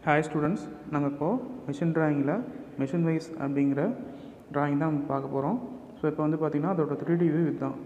Hi students, நாங்கள் இப்போது machine ட்ராயிங்கில் மிஷின் வைஸ் அப்படிங்கிற ட்ராயிங் தான் நம்ம பார்க்க போகிறோம். ஸோ இப்போ வந்து பார்த்திங்கன்னா அதோட 3D வியூ இதுதான்.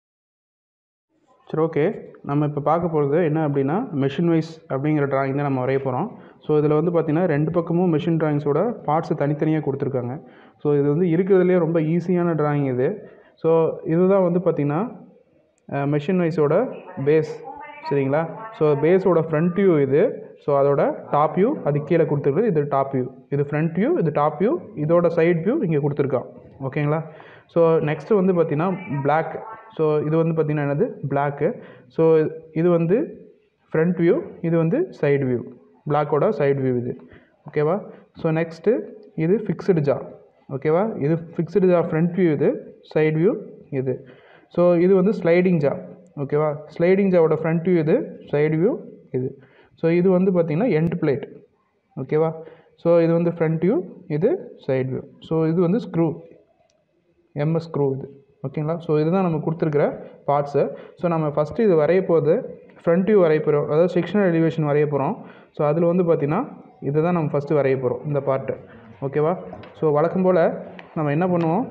சரி, ஓகே. நம்ம இப்போ பார்க்க போகிறது என்ன அப்படின்னா மிஷின் வைஸ் அப்படிங்கிற ட்ராயிங் தான் நம்ம வரைய போகிறோம். ஸோ இதில் வந்து பார்த்திங்கன்னா ரெண்டு பக்கமும் மிஷின் ட்ராயிங்ஸோட பார்ட்ஸை தனித்தனியாக கொடுத்துருக்காங்க. ஸோ இது வந்து இருக்கிறதுலே ரொம்ப ஈஸியான ட்ராயிங் இது. ஸோ இதுதான் வந்து பார்த்திங்கன்னா மிஷின் வைஸோட பேஸ், சரிங்களா? ஸோ பேஸோட ஃப்ரண்ட் வியூ இது. ஸோ அதோட டாப் வியூ அது கீழே கொடுத்துருக்குது. இது டாப் வியூ, இது ஃப்ரண்ட் வியூ, இது டாப் வியூ, இதோட சைட் வியூ இங்கே கொடுத்துருக்கான். ஓகேங்களா? ஸோ நெக்ஸ்ட்டு வந்து பார்த்திங்கன்னா பிளாக். ஸோ இது வந்து பார்த்திங்கன்னா என்னது பிளாக்கு. ஸோ இது வந்து ஃப்ரண்ட் வியூ, இது வந்து சைடு வியூ, பிளாக்கோட சைடு வியூ இது. ஓகேவா? ஸோ நெக்ஸ்ட்டு இது ஃபிக்ஸ்டு ஜா. ஓகேவா? இது ஃபிக்ஸ்டு ஜா ஃப்ரண்ட் வியூ, இது சைடு வியூ இது. ஸோ இது வந்து ஸ்லைடிங் ஜா. ஓகேவா? ஸ்லைடிங் ஜாவோட ஃப்ரண்ட் வியூ இது, சைடு வியூ இது. ஸோ இது வந்து பார்த்திங்கன்னா எண்ட் பிளேட். ஓகேவா? ஸோ இது வந்து ஃப்ரண்ட் வியூ, இது சைடு வியூ. ஸோ இது வந்து ஸ்க்ரூ, எம்எஸ் ஸ்க்ரூ இது. ஓகேங்களா? ஸோ இதுதான் நம்ம கொடுத்துருக்குற பார்ட்ஸு. ஸோ நம்ம ஃபஸ்ட்டு இது வரைய போகுது ஃப்ரண்ட் வியூ வரைய போகிறோம், அதாவது செக்ஷனல் எலிவேஷன் வரைய போகிறோம். ஸோ அதில் வந்து பார்த்திங்கன்னா இதை தான் நம்ம ஃபஸ்ட்டு வரைய போகிறோம், இந்த பார்ட்டு. ஓகேவா? ஸோ வழக்கம் போல் நம்ம என்ன பண்ணுவோம்,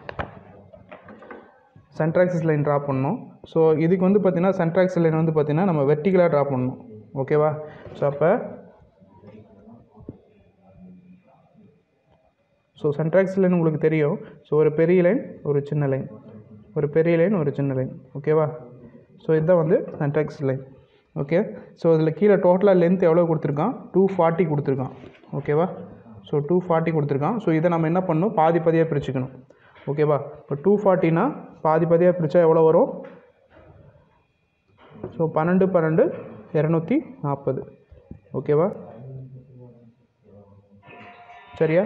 சென்ட்ராக்சிஸ் லைன் ட்ரா பண்ணணும். ஸோ இதுக்கு வந்து பார்த்திங்கன்னா சென்ட்ராக்சிஸ் லைன் வந்து பார்த்திங்கன்னா நம்ம வெர்டிகலாக ட்ரா பண்ணணும். ஓகேவா? ஸோ அப்போ சென்ட்ராக்சிஸ் லைன் உங்களுக்கு தெரியும். ஸோ ஒரு பெரிய லைன், ஒரு சின்ன லைன், ஒரு பெரிய லைன், ஒரு சின்ன லைன். ஓகேவா? ஸோ இதுதான் வந்து சென்ட்ராக்சிஸ் லைன். ஓகே. ஸோ இதில் கீழே டோட்டலாக லென்த் எவ்வளோ கொடுத்துருக்கான், 240 கொடுத்துருக்கான். ஓகேவா? ஸோ 240 கொடுத்துருக்கான். ஸோ இதை நம்ம என்ன பண்ணணும், பாதி பாதியாக பிரிச்சுக்கணும். ஓகேவா? இப்போ 240னா பாதி பாதியாக பிரித்தா எவ்வளோ வரும்? ஸோ 12 12 240. ஓகேவா? சரியா?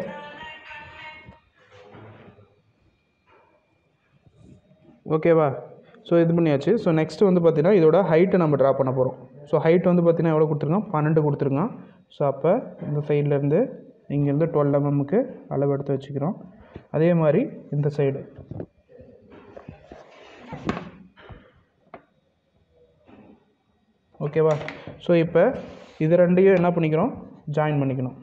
ஓகேவா? ஸோ இது பண்ணியாச்சு. ஸோ நெக்ஸ்ட்டு வந்து பார்த்திங்கன்னா இதோட ஹைட்டை நம்ம ட்ரா பண்ண போகிறோம். ஸோ ஹைட் வந்து பார்த்திங்கன்னா எவ்வளோ கொடுத்துருக்கான், 12 கொடுத்துருக்கான். ஸோ அப்போ இந்த சைட்லேருந்து இங்கேருந்து 12 mmக்கு அளவு எடுத்து வச்சுக்கிறோம். அதே மாதிரி இந்த சைடு ஓகேவா? ஸோ இப்போ இது ரெண்டையும் என்ன பண்ணிக்கிறோம், ஜாயின் பண்ணிக்கணும்.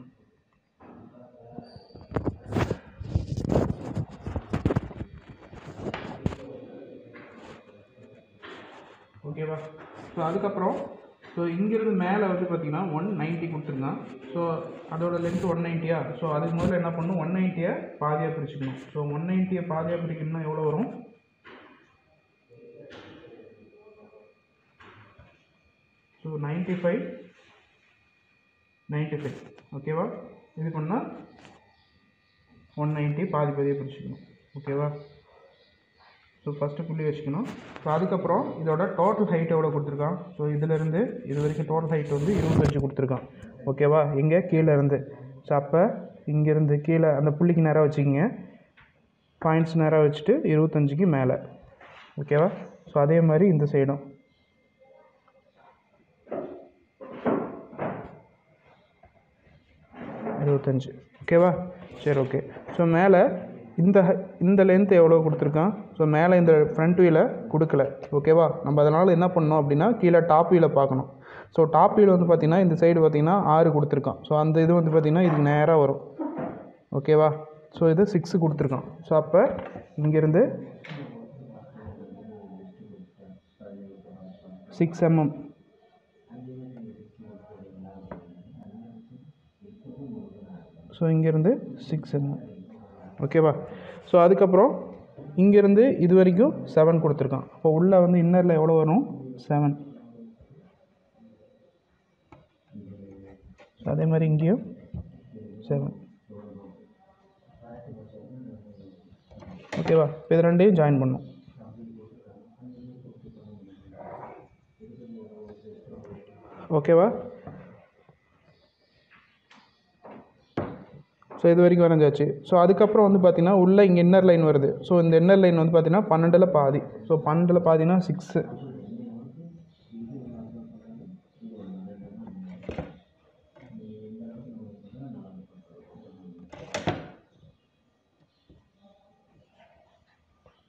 ஓகேவா? ஸோ அதுக்கப்புறம் ஸோ இங்கேருந்து மேலே வந்து பார்த்திங்கன்னா 190 கொடுத்துருந்தான். ஸோ அதோட லென்த் 190. ஸோ அதுக்கு முதல்ல என்ன பண்ணணும், 190 பாதியாக பிரிச்சுக்கணும். ஸோ 190 பாதியாக பிரிக்கணும்னா எவ்வளோ வரும், ஸோ 95 95. ஓகேவா? இது பண்ணால் 190 பாதி பாதியாக பிரிச்சுக்கணும். ஓகேவா? ஸோ ஃபஸ்ட்டு புள்ளி வச்சுக்கணும். ஸோ அதுக்கப்புறம் இதோட டோட்டல் ஹைட் எவ்வளோ கொடுத்துருக்கான், ஸோ இதிலேருந்து இது வரைக்கும் டோட்டல் ஹைட் வந்து 25 கொடுத்துருக்கான். ஓகேவா? இங்கே கீழே இருந்து. ஸோ அப்போ இங்கேருந்து கீழே அந்த புள்ளிக்கு நேராக வச்சுக்கிங்க, பாயிண்ட்ஸ் நேராக வச்சுட்டு 25க்கு மேலே. ஓகேவா? ஸோ அதே மாதிரி இந்த சைடும் 25. ஓகேவா? சரி, ஓகே. ஸோ மேலே இந்த லென்த் எவ்வளோ கொடுத்துருக்கான், ஸோ மேலே இந்த ஃப்ரண்ட் வியூவில் கொடுக்கல. ஓகேவா? நம்ம அதனால் என்ன பண்ணணும் அப்படின்னா கீழே டாப் வியூவில் பார்க்கணும். ஸோ டாப் வியூவில் வந்து பார்த்திங்கன்னா இந்த சைடு பார்த்திங்கன்னா 6 கொடுத்துருக்கான். ஸோ அந்த இது வந்து பார்த்திங்கன்னா இதுக்கு நேராக வரும். ஓகேவா? ஸோ இது 6 கொடுத்துருக்கான். ஸோ அப்போ இங்கேருந்து 6 mm. ஸோ இங்கேருந்து 6 mm. ஓகேவா? ஸோ அதுக்கப்புறம் இங்கேருந்து இது வரைக்கும் 7 கொடுத்துருக்கான். அப்போ உள்ளே வந்து இன்னரில் எவ்வளோ வரும், 7. ஸோ அதே மாதிரி இங்கேயும் 7. ஓகேவா? இப்போ இது ரெண்டையும் ஜாயின் பண்ணும். ஓகேவா? ஸோ இது வரைக்கும் வரைஞ்சாச்சு. ஸோ அதுக்கப்புறம் வந்து பார்த்திங்கன்னா உள்ளே இங்கே இன்னர் லைன் வருது. ஸோ இந்த இன்னர் லைன் வந்து பார்த்திங்கன்னா 12ல் பாதி. ஸோ 12ல் பாதினா 6.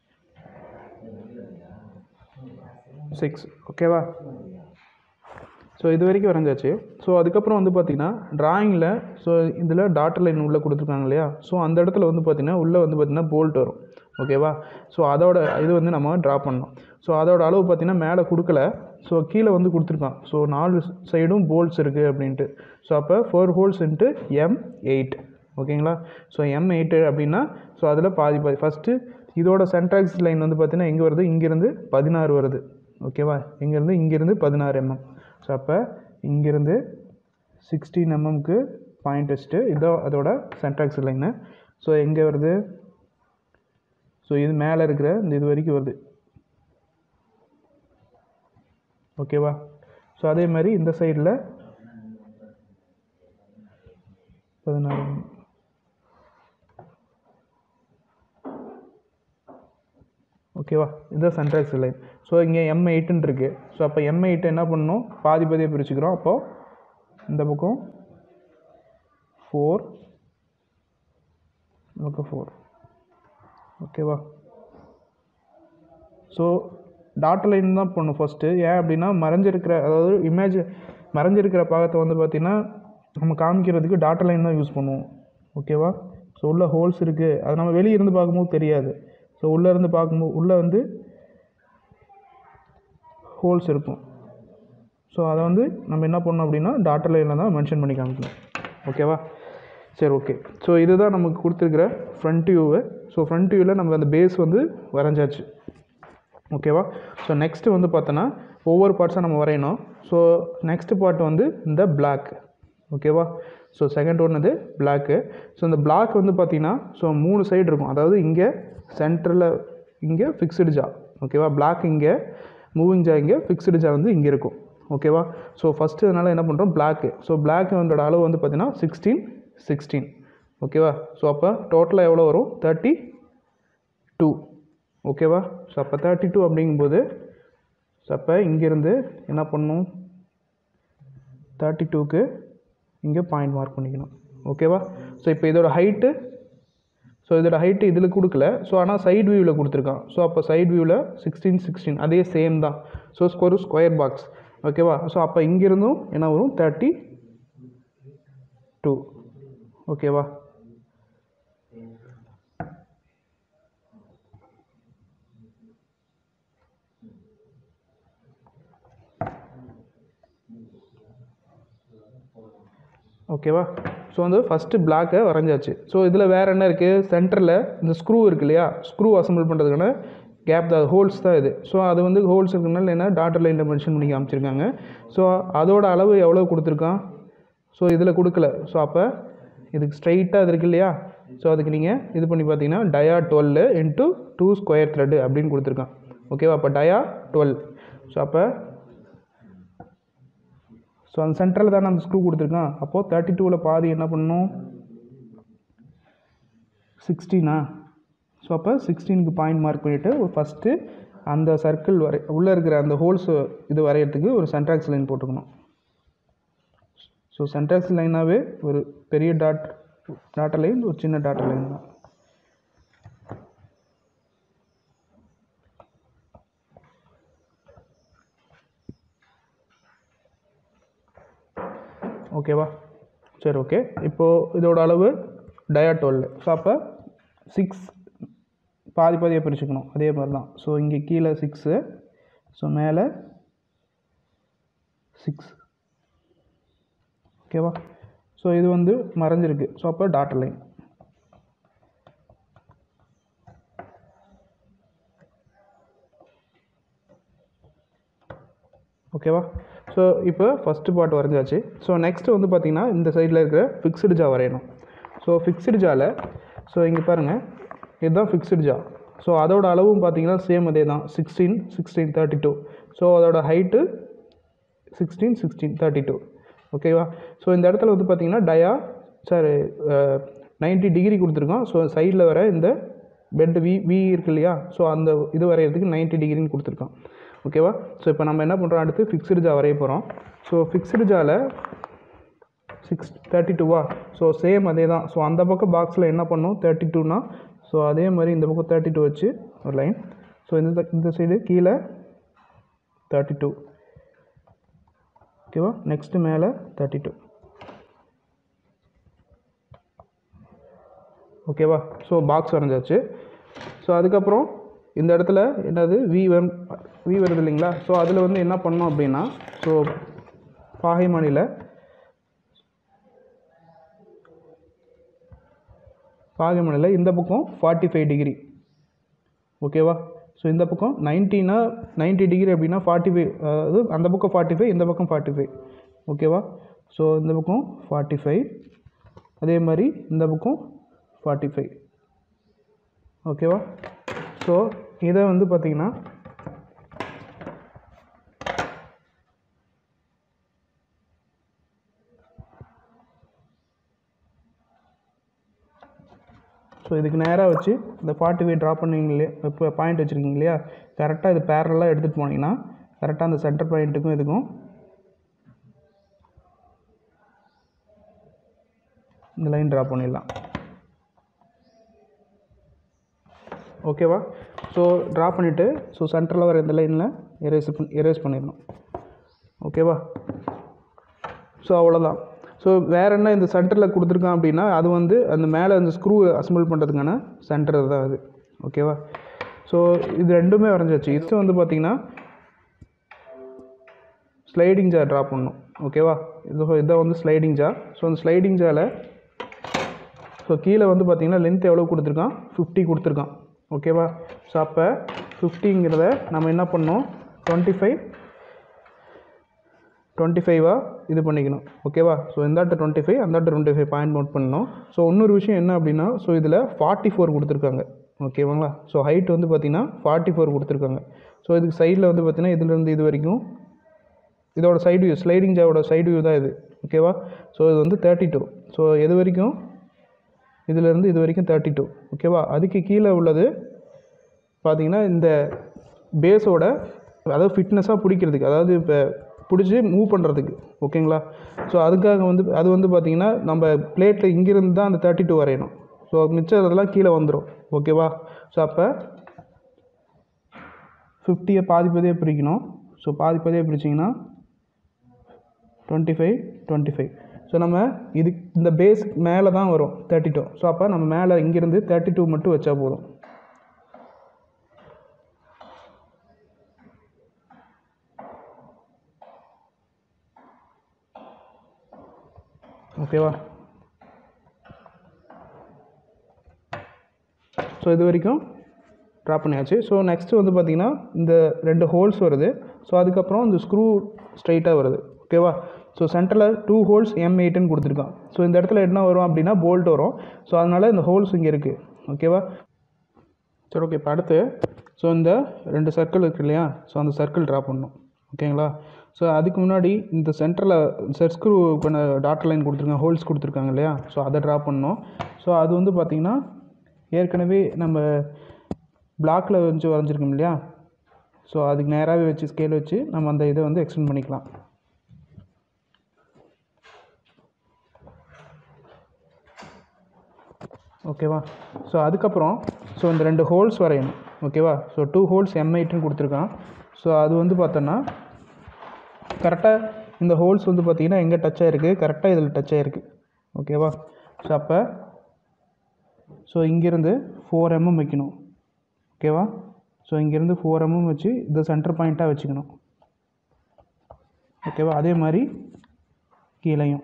ஓகேவா? ஸோ இது வரைக்கும் வரைஞ்சாச்சு. ஸோ அதுக்கப்புறம் வந்து பார்த்திங்கன்னா ட்ராயிங்கில் ஸோ இதில் டாட்டர் லைன் உள்ளே கொடுத்துருக்காங்க இல்லையா, ஸோ அந்த இடத்துல வந்து பார்த்திங்கன்னா உள்ளே வந்து பார்த்திங்கன்னா போல்ட் வரும். ஓகேவா. ஸோ அதோட இது வந்து நம்ம ட்ரா பண்ணணும். ஸோ அதோட அளவு பார்த்திங்கன்னா மேலே கொடுக்கல, ஸோ கீழே வந்து கொடுத்துருக்கான். ஸோ 4 சைடும் போல்ட்ஸ் இருக்குது அப்படின்ட்டு. ஸோ அப்போ 4 ஹோல்ஸ் இன்ட்டு M8. ஓகேங்களா. ஸோ M8 அப்படின்னா ஸோ அதில் பாதி ஃபஸ்ட்டு இதோட சென்ட்ராக்ஸ் லைன் வந்து பார்த்திங்கன்னா எங்கே வருது, இங்கேருந்து 16 வருது. ஓகேவா. இங்கேருந்து 16 mm. ஸோ அப்போ இங்கேருந்து 16 mmக்கு பாயிண்ட் வச்சுட்டு இதோ அதோட சென்ட்ராக்ஸ் லைனு. ஸோ எங்கே வருது, ஸோ இது மேலே இருக்கிற இந்த இது வரைக்கும் வருது. ஓகேவா. ஸோ அதே மாதிரி இந்த சைடில் 16. ஓகேவா. இதுதான் சென்ட்ராக்ஸ் லைன். ஸோ இங்கே M8ன்னு இருக்குது. ஸோ அப்போ M8 என்ன பண்ணணும், பாதியாக பிரிச்சுக்கிறோம். அப்போது இந்த பக்கம் 4, இந்த பக்கம் 4. ஓகேவா. ஸோ டாட்டர் லைன் தான் போடணும் ஃபஸ்ட்டு. ஏன் அப்படின்னா மறைஞ்சிருக்கிற, அதாவது மறைஞ்சிருக்கிற பாகத்தை வந்து பார்த்திங்கன்னா நம்ம காமிக்கிறதுக்கு டாட்டர் லைன் தான் யூஸ் பண்ணுவோம். ஓகேவா. ஸோ உள்ள ஹோல்ஸ் இருக்குது, அது நம்ம வெளியே இருந்து பார்க்கும்போது தெரியாது. ஸோ உள்ளே இருந்து பார்க்கும்போது உள்ளே வந்து ஹோல்ஸ் இருக்கும். ஸோ அதை வந்து நம்ம என்ன பண்ணணும் அப்படின்னா டாட்டர் லைனில் தான் மென்ஷன் பண்ணி காமிக்கணும். ஓகேவா. சரி, ஓகே. ஸோ இதுதான் நமக்கு கொடுத்துருக்குற ஃப்ரண்ட் வியூவு. ஸோ ஃப்ரண்ட் வியூவில் நம்ம அந்த பேஸ் வந்து வரைஞ்சாச்சு. ஓகேவா. ஸோ நெக்ஸ்ட்டு வந்து பார்த்தோன்னா ஒவ்வொரு பார்ட்ஸாக நம்ம வரையணும். ஸோ நெக்ஸ்ட் பார்ட் வந்து இந்த பிளாக். ஓகேவா. ஸோ செகண்ட் ஒன் இது பிளாக்கு. ஸோ இந்த பிளாக் வந்து பார்த்திங்கன்னா ஸோ 3 சைடு இருக்கும். அதாவது இங்கே சென்டரில் இங்கே ஃபிக்ஸ்டு ஜா. ஓகேவா. பிளாக் இங்கே, மூவிங் ஜா இங்கே, ஃபிக்ஸ்டு ஜா வந்து இங்கே இருக்கும். ஓகேவா. ஸோ ஃபஸ்ட்டு அதனால் என்ன பண்ணுறோம், பிளாக்கு. ஸோ பிளாக் அதோட அளவு வந்து பார்த்திங்கன்னா 16. ஓகேவா. ஸோ அப்போ டோட்டலாக எவ்வளோ வரும், 32. ஓகேவா. ஸோ அப்போ 32 அப்படிங்கும்போது ஸோ அப்போ இங்கேருந்து என்ன பண்ணணும், 32க்கு இங்கே பாயிண்ட் மார்க் பண்ணிக்கணும். ஓகேவா. ஸோ இப்போ இதோட ஹைட்டு, ஸோ இதோட ஹைட்டு இதில் கொடுக்கல. ஸோ ஆனால் சைடு வியூவில் கொடுத்துருக்கான். ஸோ அப்போ சைடு வியூவில் 16 அதே சேம் தான். So square box. ஓகேவா. ஸோ அப்போ இங்கேருந்தும் என்ன வரும், 32. ஓகேவா. ஓகேவா. ஸோ வந்து ஃபஸ்ட்டு பிளாக்கை வரைஞ்சாச்சு. ஸோ இதில் வேறு என்ன இருக்குது, சென்டரில் இந்த ஸ்க்ரூ இருக்குது இல்லையா, ஸ்க்ரூ அசம்பிள் பண்ணுறதுக்கான கேப் தான், ஹோல்ஸ் தான் இது. ஸோ அது வந்து ஹோல்ஸ் இருக்கிறதுனால என்ன டாட்டர் லைனில் மென்ஷன் பண்ணி காமிச்சிருக்காங்க. ஸோ அதோட அளவு எவ்வளோ கொடுத்துருக்கான், ஸோ இதில் கொடுக்கல. ஸோ அப்போ இதுக்கு ஸ்ட்ரைட்டாக இது இருக்குது இல்லையா, ஸோ அதுக்கு நீங்கள் இது பண்ணி பார்த்தீங்கன்னா டயா 12 × 2 ஸ்கொயர் த்ரெட் அப்படின்னு கொடுத்துருக்கான். ஓகேவா. அப்போ டயா 12. ஸோ அப்போ ஸோ அந்த சென்டரில் தானே அந்த ஸ்க்ரூ கொடுத்துருக்கான். அப்போது 32ல் பாதி என்ன பண்ணணும், 16. ஸோ அப்போ 16க்கு பாயிண்ட் மார்க் பண்ணிவிட்டு ஒரு ஃபஸ்ட்டு அந்த சர்க்கிள் உள்ளே இருக்கிற அந்த ஹோல்ஸ் இது வரைகிறதுக்கு ஒரு சென்ட்ராக்ஸ் லைன் போட்டுக்கணும். ஸோ சென்ட்ராக்ஸ் லைனாகவே ஒரு பெரிய டாட்டர் லைன், ஒரு சின்ன டாட்டர் லைன் தான். ஓகேவா. சரி, ஓகே. இப்போது இதோட அளவு டயா 12. ஸோ அப்போ 6 பாதியாக பிரிச்சுக்கணும். அதே மாதிரி தான். ஸோ இங்கே கீழே 6, ஸோ மேலே 6. ஓகேவா. ஸோ இது வந்து மறைஞ்சிருக்கு. ஸோ அப்போ டாட்டர் லைன். ஓகேவா. ஸோ இப்போ ஃபஸ்ட்டு பார்ட் வரைஞ்சாச்சு. ஸோ நெக்ஸ்ட்டு வந்து பார்த்திங்கன்னா இந்த சைடில் இருக்கிற ஃபிக்ஸ்டு ஜா வரையணும். ஸோ ஃபிக்ஸ்டு ஜாவில் ஸோ இங்கே பாருங்கள், இதுதான் ஃபிக்ஸ்டு ஜா. ஸோ அதோட அளவும் பார்த்திங்கன்னா சேம் அதே தான், 16, 32. ஸோ அதோட ஹைட்டு 16, 32. ஓகேவா. ஸோ இந்த இடத்துல வந்து பார்த்திங்கன்னா டயா 90 டிகிரி கொடுத்துருக்கோம். ஸோ சைடில் வர இந்த பெட் வி இருக்கு இல்லையா, ஸோ அந்த இது வரைகிறதுக்கு 90 டிகிரின்னு கொடுத்துருக்கோம். ஓகேவா. ஸோ இப்போ நம்ம என்ன பண்ணுறோம், அடுத்து ஃபிக்ஸ்டு ஜா வரைய போகிறோம். ஸோ ஃபிக்ஸ்டு ஜாவில் 32. ஸோ சேம் அதே தான். ஸோ அந்த பக்கம் பாக்ஸில் என்ன பண்ணணும், 32னா ஸோ அதே மாதிரி இந்த பக்கம் 32 வச்சு ஒரு லைன். ஸோ இந்த சைடு கீழே 32. ஓகேவா. நெக்ஸ்ட்டு மேலே 32 ஓகேவா. So box வரைஞ்சாச்சு. ஸோ அதுக்கப்புறம் இந்த இடத்துல என்னது வி வருது இல்லைங்களா. ஸோ அதில் வந்து என்ன பண்ணோம் அப்படின்னா, ஸோ பாகைமானியில் இந்த பக்கம் 45 டிகிரி ஓகேவா. ஸோ இந்த பக்கம் 90 டிகிரி அப்படின்னா 45, அதாவது அந்த பக்கம் 45, இந்த பக்கம் 45 ஓகேவா. ஸோ இந்த பக்கம் 45, அதே மாதிரி இந்த பக்கம் 45 ஓகேவா. ஸோ இதை வந்து பார்த்திங்கன்னா ஸோ இதுக்கு நேராக வச்சு இந்த 45 ட்ரா பண்ணுவீங்க இல்லையா, இப்போ பாயிண்ட் வச்சுருக்கீங்க இல்லையா, கரெக்டாக இது பேரலாக எடுத்துகிட்டு போனீங்கன்னா கரெக்டாக அந்த சென்டர் பாயிண்ட்டுக்கும் இதுக்கும் இந்த லைன் ட்ரா பண்ணிடலாம் ஓகேவா. ஸோ ட்ரா பண்ணிவிட்டு ஸோ சென்டரில் வர இந்த லைனில் எரேஸ் பண்ணிடணும் ஓகேவா. ஸோ அவ்வளோதான். ஸோ வேறு என்ன இந்த சென்டரில் கொடுத்துருக்கான் அப்படின்னா, அது வந்து அந்த மேலே அந்த ஸ்க்ரூ அசம்பிள் பண்ணுறதுக்கான சென்டர் தான் அது ஓகேவா. ஸோ இது ரெண்டுமே வரைஞ்சாச்சு. இது வந்து பார்த்திங்கன்னா ஸ்லைடிங் ஜா ட்ரா பண்ணணும் ஓகேவா. இதான் வந்து ஸ்லைடிங் ஜா. ஸோ அந்த ஸ்லைடிங் ஜாவில் ஸோ கீழே வந்து பார்த்திங்கன்னா லென்த் எவ்வளோ கொடுத்துருக்கான், 50 கொடுத்துருக்கான் ஓகேவா. ஸோ அப்போ 50ங்கிறத நம்ம என்ன பண்ணோம், 25 இது பண்ணிக்கணும் ஓகேவா. ஸோ இந்தாட்ட 25, அந்தாட்ட 25 பாயிண்ட் நோட் பண்ணணும். ஸோ இன்னொரு விஷயம் என்ன அப்படின்னா, ஸோ இதில் 44 கொடுத்துருக்காங்க ஓகேவாங்களா. ஸோ ஹைட் வந்து பார்த்திங்கன்னா 44 கொடுத்துருக்காங்க. ஸோ இதுக்கு சைடில் வந்து பார்த்திங்கன்னா இதுலேருந்து இது வரைக்கும் இதோட சைடு வியூ, ஸ்லைடிங் ஜாவோட சைடு வியூ தான் இது ஓகேவா. ஸோ இது வந்து 32. ஸோ எது வரைக்கும், இதிலேருந்து இது வரைக்கும் 32 ஓகேவா. அதுக்கு கீழே உள்ளது பார்த்திங்கன்னா இந்த பேஸோட, அதாவது ஃபிட்னஸாக பிடிக்கிறதுக்கு, அதாவது இப்போ பிடிச்சி மூவ் பண்ணுறதுக்கு ஓகேங்களா. ஸோ அதுக்காக வந்து அது வந்து பார்த்திங்கன்னா நம்ம பிளேட்டில் இங்கேருந்து தான் அந்த 32 வரையணும். ஸோ மிச்சம் அதெல்லாம் கீழே வந்துடும் ஓகேவா. ஸோ அப்போ 50 பாதியாக பிரிக்கணும். ஸோ பாதியாக பிரிச்சிங்கன்னா 25. ஸோ நம்ம இந்த பேஸ் மேலே தான் வரும் 32. ஸோ அப்போ நம்ம மேலே இங்கேருந்து 32 மட்டும் வச்சா போதும் ஓகேவா. ஸோ இது வரைக்கும் ட்ரா பண்ணியாச்சு. ஸோ நெக்ஸ்ட்டு வந்து பார்த்திங்கன்னா இந்த 2 ஹோல்ஸ் வருது. ஸோ அதுக்கப்புறம் இந்த ஸ்க்ரூ ஸ்ட்ரைட்டாக வருது ஓகேவா. ஸோ சென்டரில் 2 ஹோல்ஸ் M8ன்னு கொடுத்துருக்கான். ஸோ இந்த இடத்துல என்ன வரும் அப்படின்னா போல்ட் வரும். ஸோ அதனால் இந்த ஹோல்ஸ் இங்கே இருக்குது ஓகேவா. சரி ஓகே. இப்போ அடுத்து ஸோ இந்த 2 சர்க்கிள் இருக்குது இல்லையா, ஸோ அந்த சர்க்கிள் ட்ரா பண்ணணும் ஓகேங்களா. ஸோ அதுக்கு முன்னாடி இந்த சென்டரில் ஸ்க்ரூ பண்ண டாட் லைன் கொடுத்துருக்காங்க, ஹோல்ஸ் கொடுத்துருக்காங்க இல்லையா, ஸோ அதை ட்ரா பண்ணணும். ஸோ அது வந்து பார்த்திங்கன்னா ஏற்கனவே நம்ம பிளாக்கில் வச்சு வரைஞ்சிருக்கோம் இல்லையா. ஸோ அதுக்கு நேராகவே வச்சு ஸ்கேல் வச்சு நம்ம அந்த இதை வந்து எக்ஸ்டெண்ட் பண்ணிக்கலாம் ஓகேவா. ஸோ அதுக்கப்புறம் ஸோ இந்த 2 ஹோல்ஸ் வரையணும் ஓகேவா. ஸோ 2 ஹோல்ஸ் M8ன்னு கொடுத்துருக்கான். ஸோ அது வந்து பார்த்தோன்னா கரெக்டாக இந்த ஹோல்ஸ் வந்து பார்த்திங்கன்னா எங்கே டச் ஆகிருக்கு, கரெக்டாக இதில் டச் ஆகிருக்கு ஓகேவா. ஸோ அப்போ ஸோ இங்கேருந்து 4 mm வைக்கணும் ஓகேவா. ஸோ இங்கேருந்து 4 mm வச்சு இதை சென்டர் பாயிண்ட்டாக வச்சுக்கணும் ஓகேவா. அதே மாதிரி கீழையும்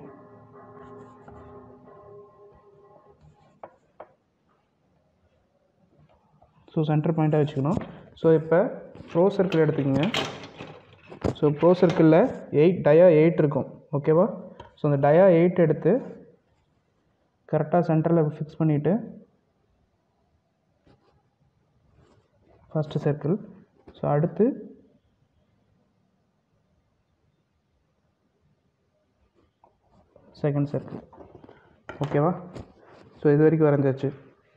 ஸோ சென்டர் பாயிண்ட்டாக வச்சுக்கணும். ஸோ இப்போ ப்ரோ சர்க்கிள் எடுத்துக்கோங்க. ஸோ ப்ரோ சர்க்கிளில் டயா 8 இருக்கும் ஓகேவா. ஸோ அந்த டயா 8 எடுத்து கரெக்டாக சென்டரில் ஃபிக்ஸ் பண்ணிவிட்டு ஃபஸ்ட்டு சர்க்கிள். ஸோ அடுத்து செகண்ட் சர்க்கிள் ஓகேவா. ஸோ இது வரைக்கும் வரைஞ்சாச்சு.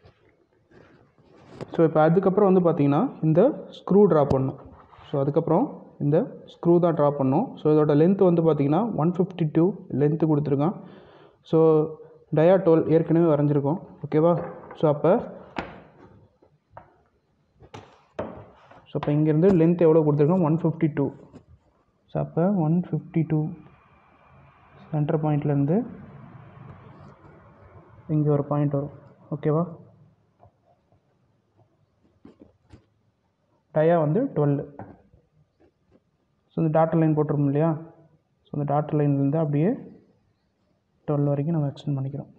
ஸோ இப்போ அதுக்கப்புறம் வந்து பார்த்திங்கன்னா இந்த ஸ்க்ரூ ட்ரா பண்ணணும். ஸோ அதுக்கப்புறம் இந்த ஸ்க்ரூ தான் ட்ரா பண்ணணும். ஸோ இதோட லென்த்து வந்து பார்த்திங்கன்னா 152 லென்த்து கொடுத்துருக்கான். ஸோ டயா 12 ஏற்கனவே வரைஞ்சிருக்கோம் ஓகேவா. ஸோ அப்போ இங்கேருந்து லென்த் எவ்வளோ கொடுத்துருக்கோம், 152. ஸோ அப்போ 152 சென்டர் பாயிண்ட்லேருந்து இங்கே ஒரு பாயிண்ட் வரும். ஓகேவா? டயா வந்து 12. ஸோ இந்த டாட்டர் லைன் போட்டிருக்கோம் இல்லையா? ஸோ இந்த டாட்டர் லைன்லேருந்து அப்படியே 12 வரைக்கும் நம்ம எக்ஸ்டெண்ட் பண்ணிக்கிறோம்.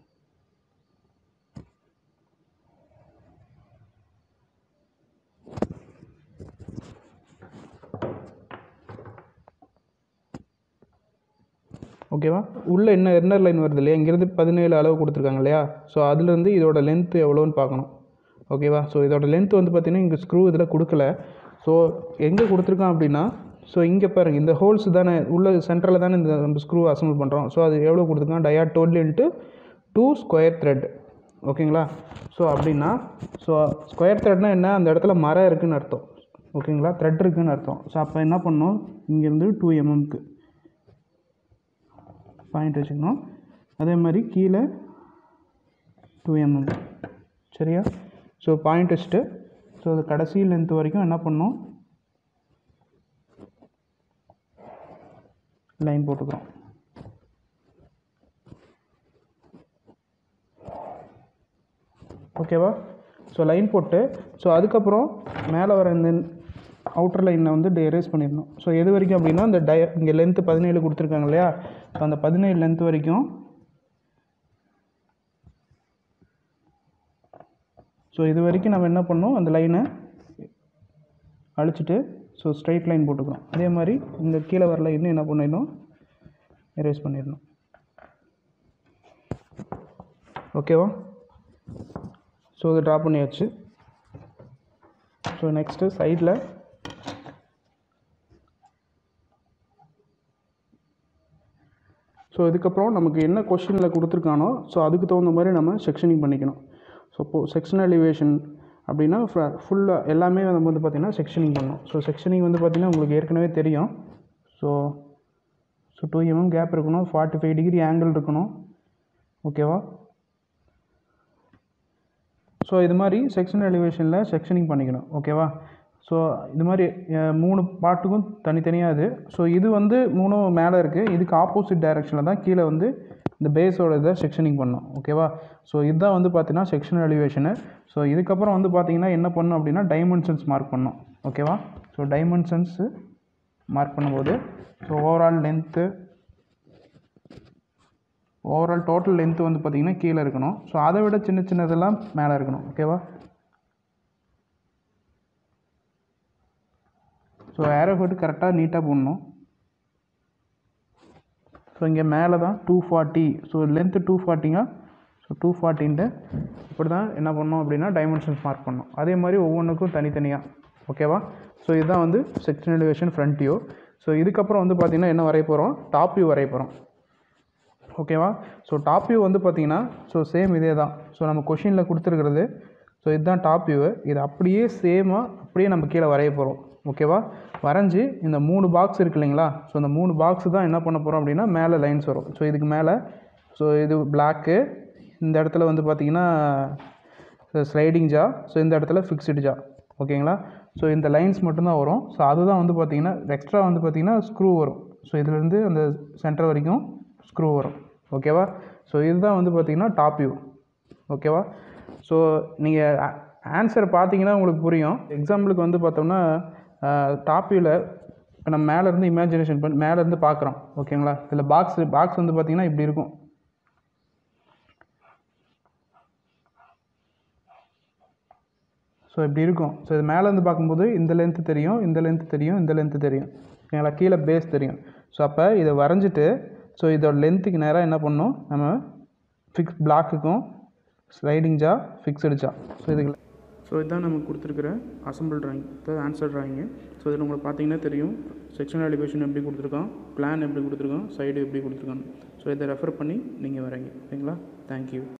ஓகேவா? உள்ளே இன்னர் லைன் வருது இல்லையா? இங்கேருந்து 17 அளவு கொடுத்துருக்காங்க இல்லையா? ஸோ அதுலேருந்து இதோட லென்த்து எவ்வளோன்னு பார்க்கணும். ஓகேவா? ஸோ இதோட லென்த் வந்து பார்த்திங்கன்னா இங்கே ஸ்க்ரூ இதில் கொடுக்கல. ஸோ எங்கே கொடுத்துருக்கான் அப்படின்னா, ஸோ இங்கே பாருங்கள், இந்த ஹோல்ஸ் தானே உள்ள சென்டரில் தானே இந்த நம்ம ஸ்க்ரூ அசம்பிள் பண்ணுறோம். ஸோ அது எவ்வளோ கொடுத்துருக்கான்? Dia 12 × 2 square thread. ஓகேங்களா? ஸோ அப்படின்னா ஸோ ஸ்கொயர் த்ரெட்னால் என்ன? அந்த இடத்துல மரம் இருக்குதுன்னு அர்த்தம். ஓகேங்களா? த்ரெட் இருக்குதுன்னு அர்த்தம். ஸோ அப்போ என்ன பண்ணணும்? இங்கேருந்து 2 mmக்கு பாயிண்ட் வச்சுக்கணும். அதே மாதிரி கீழே 2 mm. சரியா? ஸோ பாயிண்ட் வச்சுட்டு ஸோ அது கடைசி லென்த் வரைக்கும் என்ன பண்ணணும்? லைன் போட்டுக்கிறோம். ஓகேவா? ஸோ லைன் போட்டு ஸோ அதுக்கப்புறம் மேலே வர இந்த அவுட்டர் லைனை வந்து எரேஸ் பண்ணிடணும். ஸோ எது வரைக்கும் அப்படின்னா இந்த இங்கே லென்த்து 17 கொடுத்துருக்காங்க இல்லையா? ஸோ அந்த 17 லென்த் வரைக்கும் ஸோ இது வரைக்கும் நம்ம என்ன பண்ணோம்? அந்த லைனை அழிச்சிட்டு ஸோ ஸ்ட்ரைட் லைன் போட்டுக்கிறோம். அதே மாதிரி இந்த கீழே வர லைன் என்ன பண்ணிடணும்? எரேஸ் பண்ணிடணும். ஓகேவா? ஸோ இது ட்ரா பண்ணியாச்சு. ஸோ நெக்ஸ்ட்டு சைடில் ஸோ இதுக்கப்புறம் நமக்கு என்ன கொஷினில் கொடுத்துருக்கானோ ஸோ அதுக்கு தகுந்த மாதிரி நம்ம செக்ஷனிங் பண்ணிக்கணும். ஸோ இப்போது செக்ஷன் எலிவேஷன் அப்படின்னா ஃபுல்லாக எல்லாமே நம்ம வந்து பார்த்திங்கன்னா செக்ஷனிங் பண்ணணும். ஸோ செக்ஷனிங் வந்து பார்த்திங்கன்னா உங்களுக்கு ஏற்கனவே தெரியும். ஸோ 2 mm கேப் இருக்கணும், 45 டிகிரி ஆங்கிள் இருக்கணும். ஓகேவா? ஸோ இது மாதிரி செக்ஷன் எலிவேஷனில் செக்ஷனிங் பண்ணிக்கணும். ஓகேவா? ஸோ இது மாதிரி 3 பார்ட்டுக்கும் தனித்தனியாக இது. ஸோ இது வந்து 3 மேலே இருக்குது. இதுக்கு ஆப்போசிட் டைரெக்ஷனில் தான் கீழே வந்து இந்த பேஸோட இதை செக்ஷனிங் பண்ணணும். ஓகேவா? ஸோ இதுதான் வந்து பார்த்திங்கன்னா செக்ஷன் எலிவேஷனு. ஸோ இதுக்கப்புறம் வந்து பார்த்திங்கன்னா என்ன பண்ணணும் அப்படின்னா டைமென்ஷன்ஸ் மார்க் பண்ணணும். ஓகேவா? ஸோ டைமென்ஷன்ஸு மார்க் பண்ணும்போது ஸோ ஓவரால் டோட்டல் லென்த்து வந்து பார்த்திங்கன்னா கீழே இருக்கணும். ஸோ அதை விட சின்ன சின்னதெல்லாம் மேலே இருக்கணும். ஓகேவா? ஸோ ஏரோ ஹெட் கரெக்டாக நீட்டாக போடணும். ஸோ இங்கே மேலே தான் 240. So length 240ங்க. ஸோ 240 இப்படி தான் என்ன பண்ணணும் அப்படின்னா டைமென்ஷன்ஸ் மார்க் பண்ணணும். அதே மாதிரி ஒவ்வொன்றுக்கும் தனித்தனியாக. ஓகேவா? ஸோ இதுதான் வந்து section elevation front view. So இதுக்கப்புறம் வந்து பார்த்திங்கன்னா என்ன வரைய போகிறோம்? டாப் வியூ வரைய போகிறோம். ஓகேவா? ஸோ டாப் வியூ வந்து பார்த்திங்கன்னா ஸோ சேம் இதே தான். ஸோ நம்ம கொஷினில் கொடுத்துருக்கிறது. ஸோ இதுதான் டாப் வியூ. இது அப்படியே சேமாக அப்படியே நம்ம கீழே வரைய போகிறோம். ஓகேவா? வரைஞ்சி இந்த 3 பாக்ஸ் இருக்குது இல்லைங்களா? ஸோ இந்த 3 பாக்ஸ் தான் என்ன பண்ண போகிறோம் அப்படின்னா மேலே லைன்ஸ் வரும். ஸோ இதுக்கு மேலே ஸோ இது பிளாக்கு, இந்த இடத்துல வந்து பார்த்திங்கன்னா ஸ்லைடிங் ஜா, ஸோ இந்த இடத்துல ஃபிக்ஸ்டு ஜா. ஓகேங்களா? ஸோ இந்த லைன்ஸ் மட்டும்தான் வரும். ஸோ அதுதான் வந்து பார்த்திங்கன்னா எக்ஸ்ட்ரா வந்து பார்த்திங்கன்னா ஸ்க்ரூ வரும். ஸோ இதுலேருந்து அந்த சென்டர் வரைக்கும் ஸ்க்ரூ வரும். ஓகேவா? ஸோ இதுதான் வந்து பார்த்திங்கன்னா டாப் வியூ. ஓகேவா? ஸோ நீங்கள் ஆன்சர் பார்த்தீங்கன்னா உங்களுக்கு புரியும். எக்ஸாம்பிளுக்கு வந்து பார்த்தோம்னா டாப் வியூவில் இப்போ நம்ம மேலேருந்து இமேஜினேஷன் பண்ணி மேலேருந்து பார்க்குறோம். ஓகேங்களா? இதில் பாக்ஸ் வந்து பார்த்திங்கன்னா இப்படி இருக்கும். ஸோ இப்படி இருக்கும். ஸோ இது மேலேருந்து பார்க்கும்போது இந்த லென்த்து தெரியும், இந்த லென்த்து தெரியும், இந்த லென்த்து தெரியும். ஓகேங்களா? கீழே பேஸ் தெரியும். ஸோ அப்போ இதை வரைஞ்சிட்டு ஸோ இதோட லென்த்துக்கு நேராக என்ன பண்ணணும்? நம்ம பிளாக்குக்கும் sliding jaw, fixed jaw. So இதுதான் நமக்கு கொடுத்துருக்குற அசம்பிள் ட்ராயிங், அதாவது ஆன்சர் ட்ராயிங்கு. ஸோ இதில் உங்களுக்கு பார்த்தீங்கன்னா தெரியும் செக்ஷன் எலிவேஷன் எப்படி கொடுத்துருக்கான், பிளான் எப்படி கொடுத்துருக்கான், சைடு எப்படி கொடுத்துருக்கான். ஸோ இதை ரெஃபர் பண்ணி நீங்கள் வரைங்க. ஓகேங்களா? தேங்க்யூ.